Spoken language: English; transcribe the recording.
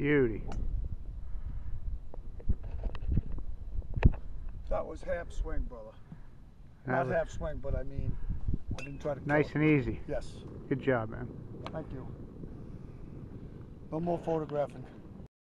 Beauty. That was half swing, brother. Not half swing, but I mean, I didn't try to kill Nice it. and easy. Yes. Good job, man. Thank you. No more photographing.